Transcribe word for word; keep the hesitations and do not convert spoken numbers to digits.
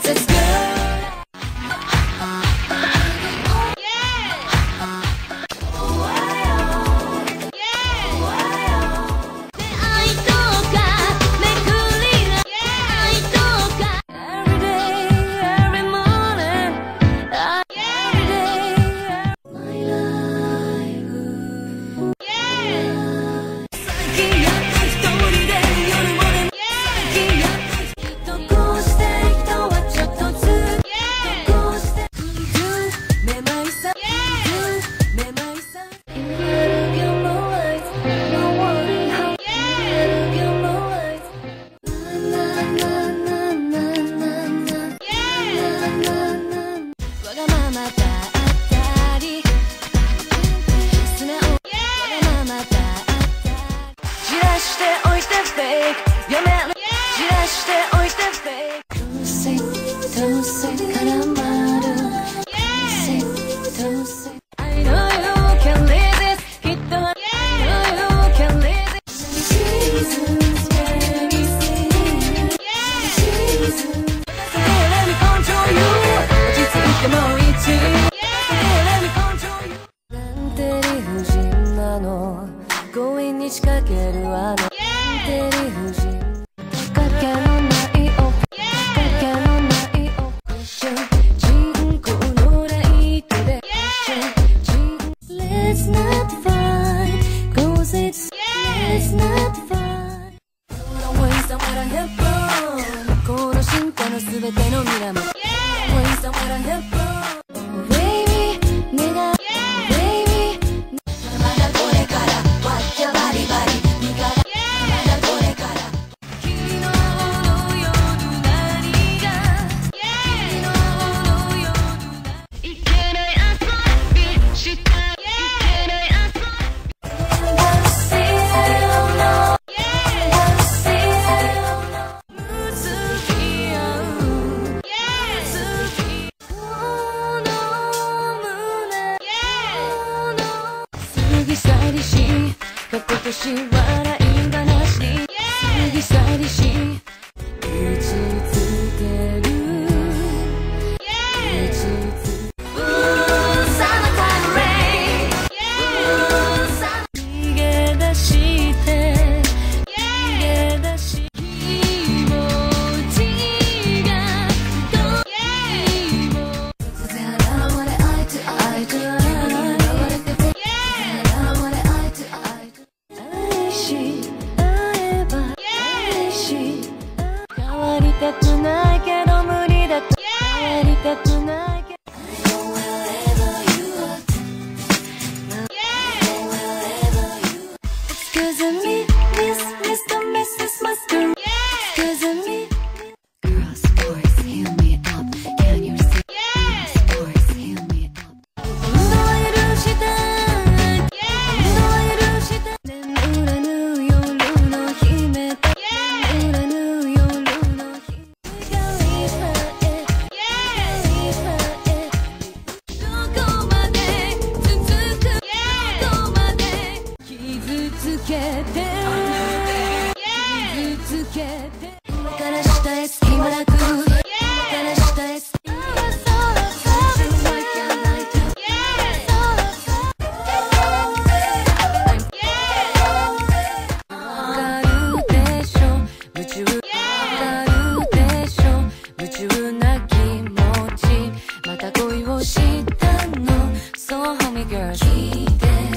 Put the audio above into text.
強引に仕掛けるあのインテリ夫人、仕掛けのないオプ仕掛けのないオプション、人工のライトで Let's not fight cause it's Let's not fight Don't waste on what I have done この進化の全ての源 Don't waste on what I have done Baby 願う過去とし笑い話に過ぎ去りし打ちつける打ちつける逃げ出して逃げ出し気持ちがどいも突然現れ愛と愛と愛変わりたくないけど無理だと変わりたくないけど Excuse me, Miss, Mister, Missus Mustard Excuse me Girls, boys, heal me up Can you see? Girls, boys, heal me up 運動は許した運動は許した眠らぬ夜の秘めた眠らぬ夜の秘め上から下へ隙間なく上から下へ隙間なくわかるでしょ夢中わかるでしょ夢中な気持ちまた恋をしたの So homie girl 聞いて